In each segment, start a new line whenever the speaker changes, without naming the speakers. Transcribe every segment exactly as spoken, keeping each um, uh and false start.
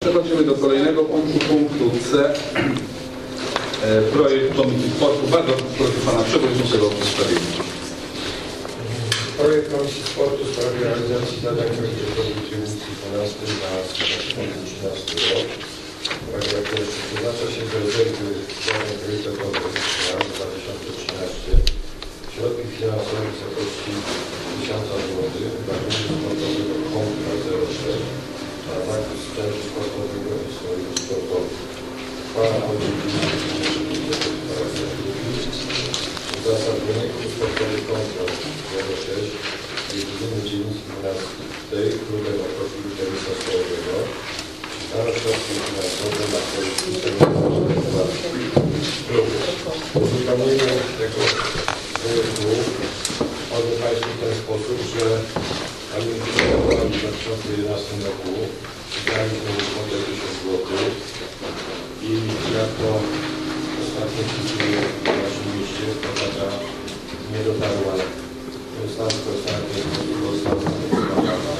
Przechodzimy do kolejnego punktu, punktu C. Projekt Komisji Sportu. Bardzo proszę Pana Przewodniczącego o przedstawienie.
Projekt Komisji Sportu w sprawie realizacji zadań projektowych emisji dwunastej na dwa tysiące trzynasty rok. Paragraf pierwszy. Przeznacza się do rezerwy zadań priorytetowych na rok dwa tysiące trzynasty środki finansowe w wysokości tysiąc złotych dla Funduszu Sportowego Kontra zero sześć na zakup sprzętu sportowego i strojów sportowych. Uchwała o uzasadnienie sportowy Kontra zero sześć jedyny dzielnicy dwunastej klubem profilu tenisa stołowego przyznano środki finansowe na projekty uzupełnienie tego projektu powiem Państwu w ten sposób, że w dwa tysiące jedenastym roku przyznaliśmy kwotę tysiąc złotych i jako ostatnie ćwiczenie w naszym mieście kwota ta nie dotarła do ostatniej została zarejestrowana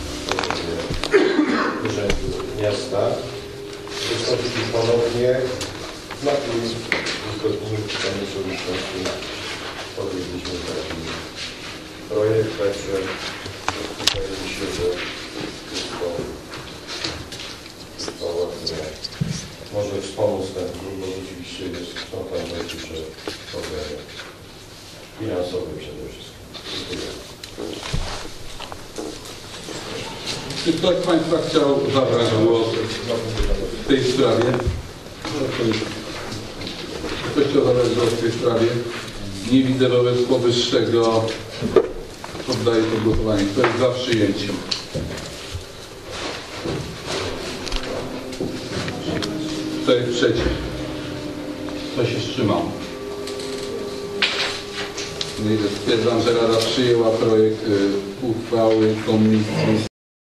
w Urzędu Miasta. Wystąpili ponownie na tym uzgodnieniu z Panem Przewodniczącym podjęliśmy taki projekt, także wydaje mi się, że wszystko to ładnie może wspomóc ten klub, bo rzeczywiście jest, są tam najwyższe problemy finansowe przede wszystkim. Dziękuję.
Czy ktoś z Państwa chciał zabrać głos w tej sprawie? Ktoś chciał zabrać głos w tej sprawie? Nie widzę wobec powyższego. Poddaję to głosowanie. Kto jest za przyjęciem? Kto jest przeciw? Kto się wstrzymał? Stwierdzam, że Rada przyjęła projekt uchwały Komisji